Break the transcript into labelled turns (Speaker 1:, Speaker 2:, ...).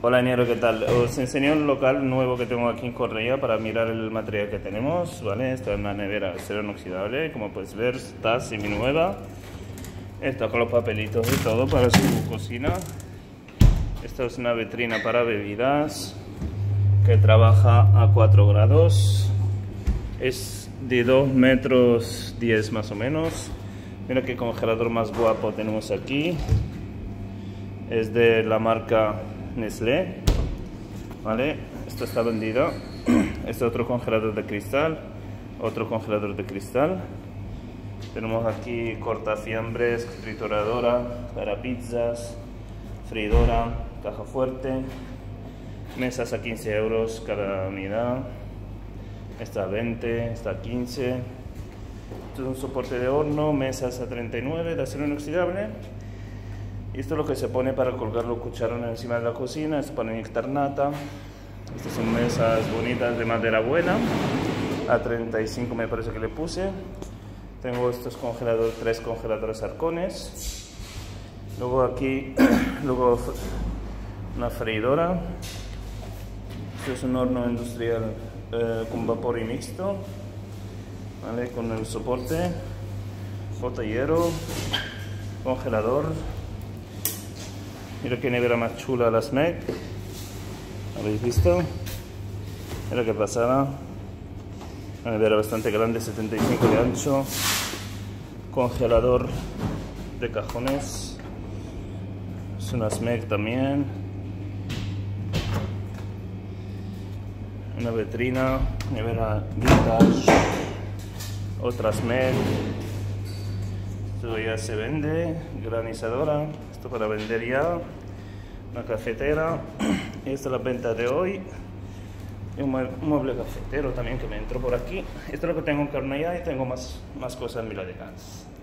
Speaker 1: Hola Niero, ¿qué tal? Os enseño el local nuevo que tengo aquí en Correa para mirar el material que tenemos, ¿vale? Esta es una nevera acero inoxidable, como puedes ver está semi-nueva. Está con los papelitos y todo para su cocina. Esta es una vitrina para bebidas que trabaja a 4 grados. Es de 2 metros 10 más o menos. Mira qué congelador más guapo tenemos aquí. Es de la marca Nestlé, ¿vale? Esto está vendido. Este es otro congelador de cristal. Otro congelador de cristal. Tenemos aquí cortafiambres, trituradora para pizzas, freidora, caja fuerte. Mesas a 15 euros cada unidad. Esta a 20, esta a 15. Esto es un soporte de horno, mesas a 39 de acero inoxidable. Y esto es lo que se pone para colgar los cucharones encima de la cocina. Esto para inyectar nata. Estas son mesas bonitas de madera buena. A 35 me parece que le puse. Tengo estos congeladores, 3 congeladores arcones. Luego aquí, una freidora. Este es un horno industrial con vapor y mixto, ¿vale? Con el soporte, botellero, congelador. Mira qué nevera más chula la SMEC. ¿Habéis visto? Mira qué pasada. Una nevera bastante grande, 75 de ancho. Congelador de cajones. Es una SMEC también. Una vitrina, nevera vintage. Otra SMEC. Esto ya se vende. Granizadora. Esto para vender ya. Una cafetera. Y esta es la venta de hoy. Y un mueble cafetero también que me entró por aquí. Esto es lo que tengo en Cornellà y tengo más cosas en Viladecans.